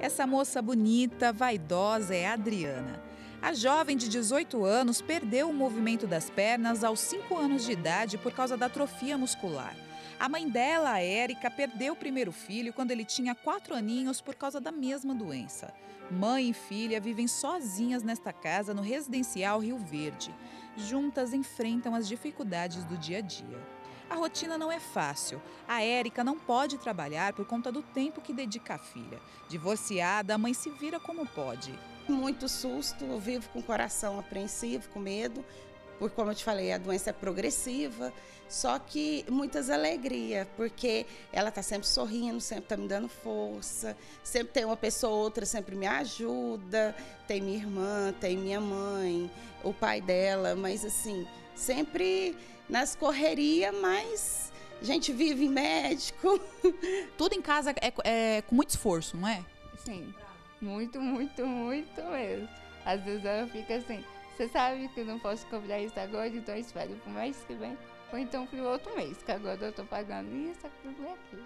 Essa moça bonita, vaidosa, é a Adriana. A jovem de 18 anos perdeu o movimento das pernas aos 5 anos de idade por causa da atrofia muscular. A mãe dela, a Érica, perdeu o primeiro filho quando ele tinha 4 aninhos por causa da mesma doença. Mãe e filha vivem sozinhas nesta casa no residencial Rio Verde. Juntas enfrentam as dificuldades do dia a dia. A rotina não é fácil. A Érica não pode trabalhar por conta do tempo que dedica à filha. Divorciada, a mãe se vira como pode. Muito susto, eu vivo com o coração apreensivo, com medo, porque, como eu te falei, a doença é progressiva, só que muitas alegrias, porque ela está sempre sorrindo, sempre está me dando força, sempre tem uma pessoa ou outra, sempre me ajuda, tem minha irmã, tem minha mãe, o pai dela, mas assim, sempre nas correrias, mas a gente vive em médico. Tudo em casa é com muito esforço, não é? Sim, muito mesmo. Às vezes ela fica assim, você sabe que eu não posso cobrar isso agora, então eu espero pro mês que vem, ou então pro outro mês, que agora eu tô pagando isso, aquilo e aquilo.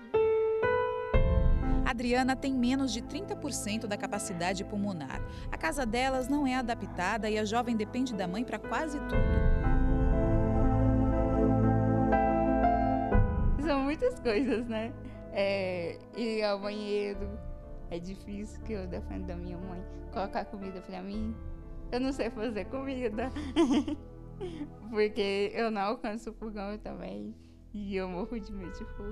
A Adriana tem menos de 30% da capacidade pulmonar. A casa delas não é adaptada e a jovem depende da mãe para quase tudo. São muitas coisas, né? Ir ao banheiro é difícil, que eu defendo da minha mãe. Colocar comida pra mim. Eu não sei fazer comida, porque eu não alcanço o fogão também. E eu morro de medo de fogo.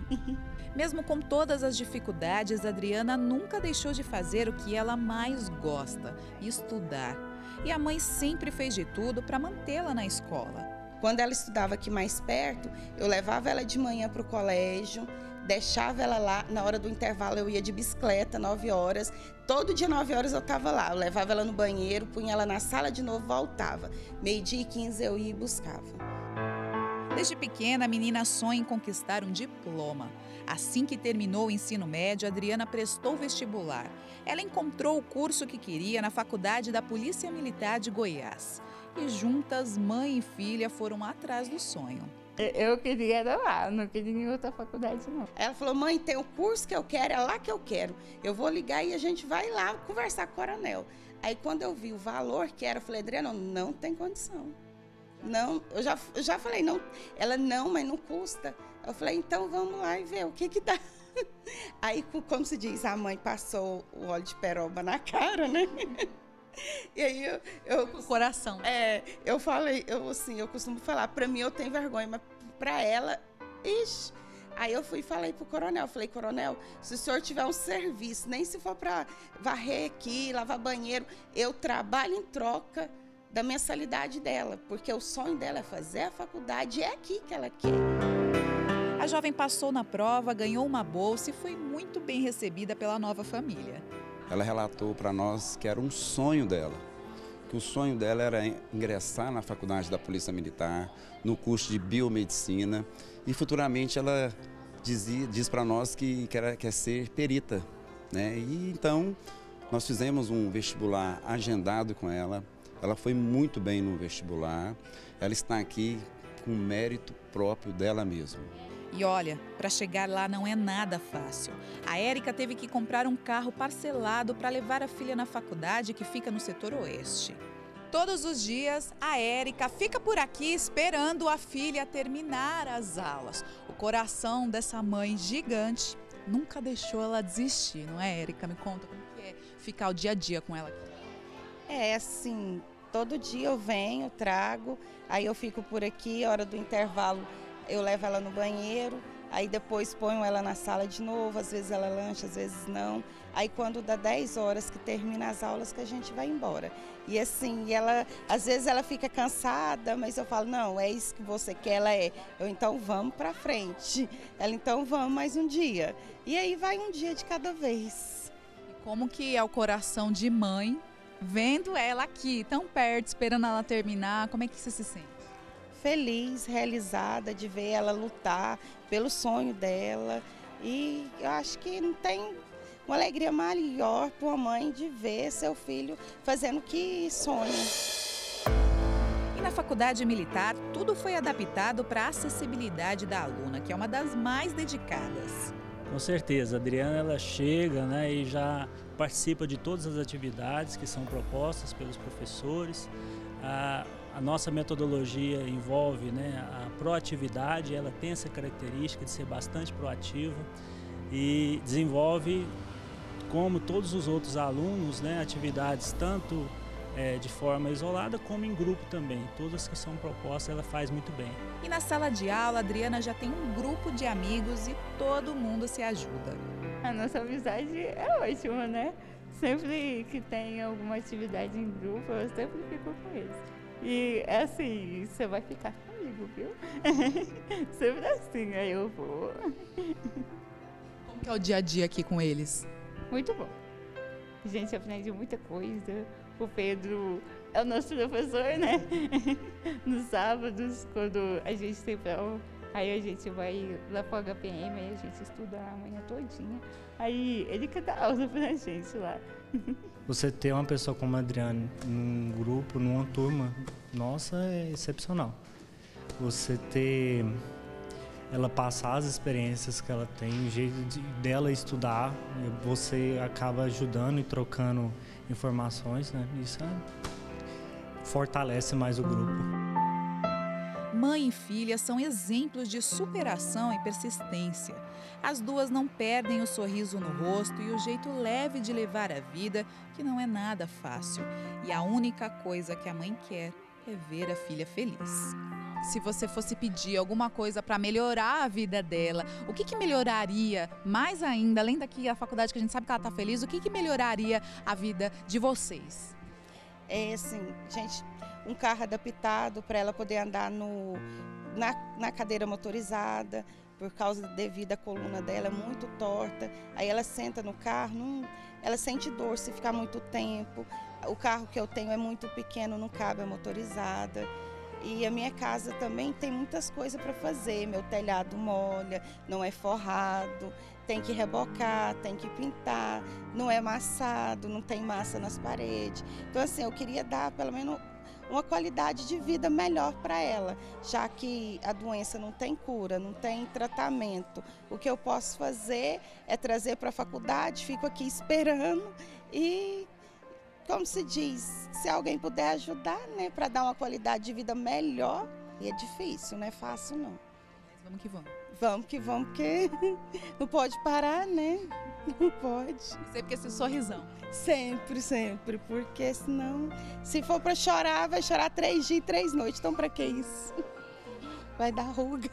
Mesmo com todas as dificuldades, a Adriana nunca deixou de fazer o que ela mais gosta, estudar. E a mãe sempre fez de tudo para mantê-la na escola. Quando ela estudava aqui mais perto, eu levava ela de manhã para o colégio, deixava ela lá, na hora do intervalo eu ia de bicicleta, 9 horas. Todo dia, 9 horas eu estava lá. Eu levava ela no banheiro, punha ela na sala de novo, voltava. 12h15 eu ia e buscava. Desde pequena, a menina sonha em conquistar um diploma. Assim que terminou o ensino médio, a Adriana prestou vestibular. Ela encontrou o curso que queria na Faculdade da Polícia Militar de Goiás. E juntas, mãe e filha foram atrás do sonho. Eu queria ir lá, não queria ir em outra faculdade, não. Ela falou, mãe, tem o curso que eu quero, é lá que eu quero. Eu vou ligar e a gente vai lá conversar com o coronel. Aí, quando eu vi o valor que era, eu falei, Adriana, não tem condição. Não, eu já falei, não. Ela, não, mas não custa. Eu falei, então vamos lá e ver o que dá. Aí, como se diz, a mãe passou o óleo de peroba na cara, né? E aí o coração. Eu falei, eu costumo falar, pra mim eu tenho vergonha, mas pra ela, ixi. Aí eu fui e falei pro coronel, coronel, se o senhor tiver um serviço, nem se for pra varrer aqui, lavar banheiro, eu trabalho em troca da mensalidade dela, porque o sonho dela é fazer a faculdade e é aqui que ela quer. A jovem passou na prova, ganhou uma bolsa e foi muito bem recebida pela nova família. Ela relatou para nós que era um sonho dela, que o sonho dela era ingressar na faculdade da Polícia Militar, no curso de biomedicina, e futuramente ela diz para nós que quer ser perita, né? E então nós fizemos um vestibular agendado com ela, ela foi muito bem no vestibular, ela está aqui com mérito próprio dela mesma. E olha, para chegar lá não é nada fácil. A Érica teve que comprar um carro parcelado para levar a filha na faculdade que fica no setor oeste. Todos os dias, a Érica fica por aqui esperando a filha terminar as aulas. O coração dessa mãe gigante nunca deixou ela desistir, não é, Érica? Me conta como que é ficar o dia a dia com ela aqui. É assim, todo dia eu venho, trago, aí eu fico por aqui, hora do intervalo eu levo ela no banheiro, aí depois ponho ela na sala de novo, às vezes ela lancha, às vezes não. Aí quando dá 10 horas que termina as aulas que a gente vai embora. E assim, ela, às vezes ela fica cansada, mas eu falo, não, é isso que você quer, ela é. Eu, então vamos pra frente. Ela, então vamos mais um dia. E aí vai um dia de cada vez. E como que é o coração de mãe, vendo ela aqui, tão perto, esperando ela terminar, como é que você se sente? Feliz, realizada de ver ela lutar pelo sonho dela. E eu acho que não tem uma alegria maior para uma mãe de ver seu filho fazendo o que sonha. E na faculdade militar, tudo foi adaptado para a acessibilidade da aluna, que é uma das mais dedicadas. Com certeza, a Adriana ela chega, né, e já participa de todas as atividades que são propostas pelos professores. A nossa metodologia envolve, né, a proatividade, ela tem essa característica de ser bastante proativa e desenvolve, como todos os outros alunos, né, atividades tanto de forma isolada como em grupo também. Todas que são propostas ela faz muito bem. E na sala de aula, a Adriana já tem um grupo de amigos e todo mundo se ajuda. A nossa amizade é ótima, né? Sempre que tem alguma atividade em grupo, eu sempre fico com eles. E é assim, você vai ficar comigo, viu? Sempre assim, aí eu vou. Como que é o dia a dia aqui com eles? Muito bom. A gente aprende muita coisa. O Pedro é o nosso professor, né? Nos sábados, quando a gente tem prova, aí a gente vai lá pro HPM, aí a gente estuda a manhã todinha. Aí ele que dá aula pra gente lá. Você ter uma pessoa como a Adriana num grupo, numa turma, nossa, é excepcional. Você ter ela passar as experiências que ela tem, o jeito dela estudar, você acaba ajudando e trocando informações, né? Isso fortalece mais o grupo. Mãe e filha são exemplos de superação e persistência. As duas não perdem o sorriso no rosto e o jeito leve de levar a vida, que não é nada fácil. E a única coisa que a mãe quer é ver a filha feliz. Se você fosse pedir alguma coisa para melhorar a vida dela, o que melhoraria mais ainda, além daqui a faculdade que a gente sabe que ela está feliz, o que melhoraria a vida de vocês? É assim, gente, um carro adaptado para ela poder andar na cadeira motorizada, por causa devido à coluna dela é muito torta. Aí ela senta no carro, ela sente dor se ficar muito tempo. O carro que eu tenho é muito pequeno, não cabe a motorizada. E a minha casa também tem muitas coisas para fazer. Meu telhado molha, não é forrado, tem que rebocar, tem que pintar, não é amassado, não tem massa nas paredes. Então assim, eu queria dar pelo menos uma qualidade de vida melhor para ela, já que a doença não tem cura, não tem tratamento. O que eu posso fazer é trazer para a faculdade, fico aqui esperando e, como se diz, se alguém puder ajudar, né, para dar uma qualidade de vida melhor. E é difícil, não é fácil não. Mas vamos que vamos. Vamos que vamos, porque não pode parar, né? Não pode. Sempre com esse sorrisão. Sempre, sempre, porque senão, se for para chorar, vai chorar 3 dias e 3 noites. Então, para que isso? Vai dar ruga.